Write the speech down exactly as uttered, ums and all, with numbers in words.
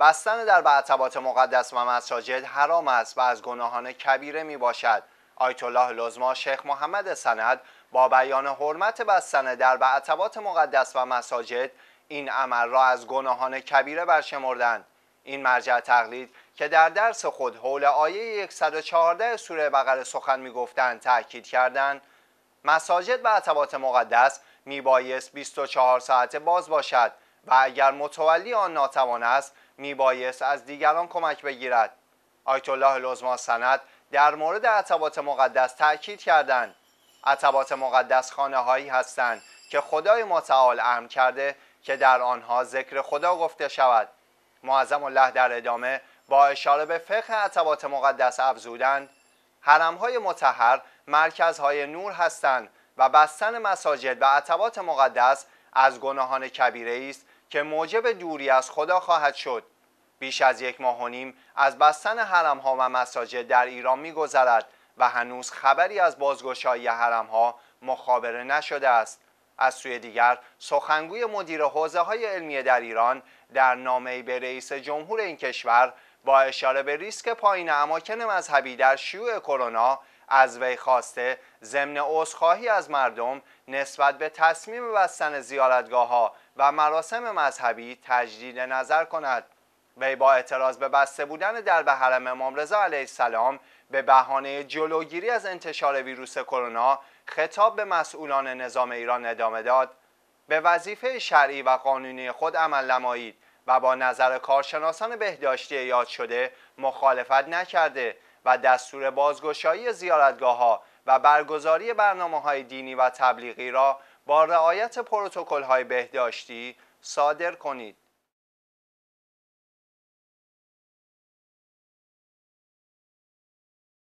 بستن در بعتبات مقدس و مساجد حرام است و از گناهان کبیره می باشد. آیت الله العظما شیخ محمد سند با بیان حرمت بستن در بعتبات مقدس و مساجد این عمل را از گناهان کبیره برشمردند. این مرجع تقلید که در درس خود حول آیه صد و چهارده سوره بقره سخن می گفتند تأکید کردند مساجد بعتبات مقدس می بایست بیست و چهار ساعته باز باشد و اگر متولی آن ناتوان است می بایست از دیگران کمک بگیرد. آیت الله العظما سند در مورد عتبات مقدس تأکید کردند عتبات مقدس خانه هایی هستند که خدای متعال امر کرده که در آنها ذکر خدا گفته شود. معظم الله در ادامه با اشاره به فقه عتبات مقدس افزودند حرم‌های مطهر مرکزهای نور هستند و بستن مساجد و عتبات مقدس از گناهان کبیره است که موجب دوری از خدا خواهد شد. بیش از یک ماه و نیم از بستن حرم‌ها و مساجد در ایران می‌گذرد و هنوز خبری از بازگشایی حرم‌ها مخابره نشده است. از سوی دیگر سخنگوی مدیر حوزه‌های علمیه در ایران در نامه‌ای به رئیس جمهور این کشور با اشاره به ریسک پایین اماکن مذهبی در شیوع کرونا از وی خواسته ضمن عذرخواهی از مردم نسبت به تصمیم بستن زیارتگاه‌ها و مراسم مذهبی تجدید نظر کند. وی با اعتراض به بسته بودن درب حرم امام رضا علیه السلام به بهانه جلوگیری از انتشار ویروس کرونا خطاب به مسئولان نظام ایران ادامه داد به وظیفه شرعی و قانونی خود عمل نمایید و با نظر کارشناسان بهداشتی یاد شده مخالفت نکرده و دستور بازگشایی زیارتگاه‌ها و برگزاری برنامه‌های دینی و تبلیغی را با رعایت پروتکل‌های بهداشتی صادر کنید.